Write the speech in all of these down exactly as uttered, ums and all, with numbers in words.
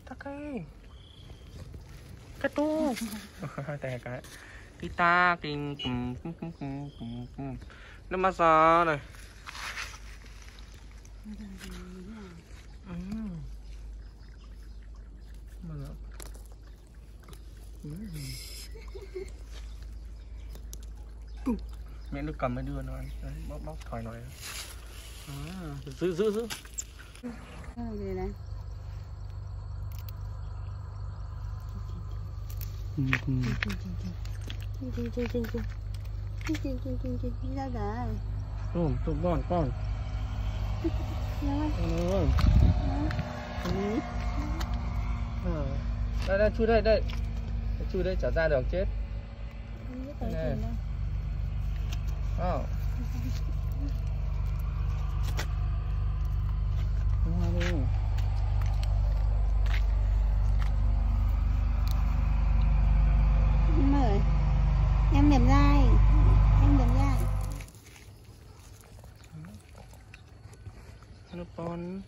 ta cái cái tuแต่cái cái ta cái nó massage này mẹ nó cầm mới đưa nó ăn đấy, bóc bóc thỏi nói à, giữ giữ giữ gì này tôm tôm con con đây đây chui đây đây chui đây trở ra được chết này oh. mời em điểm dai em điểm dai nó con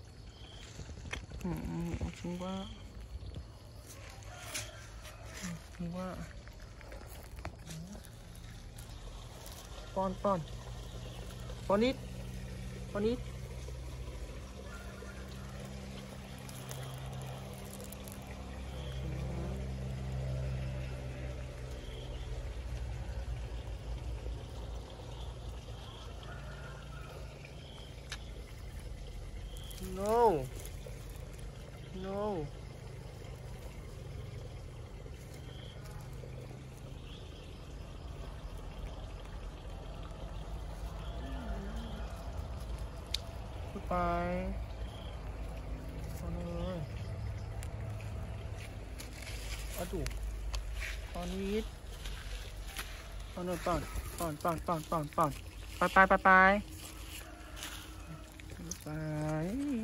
chúng quá chúng quá con con con ít con ít no no goodbye con ơi ở đủ con ít con ơi con con con con con con bye bye bye bye bye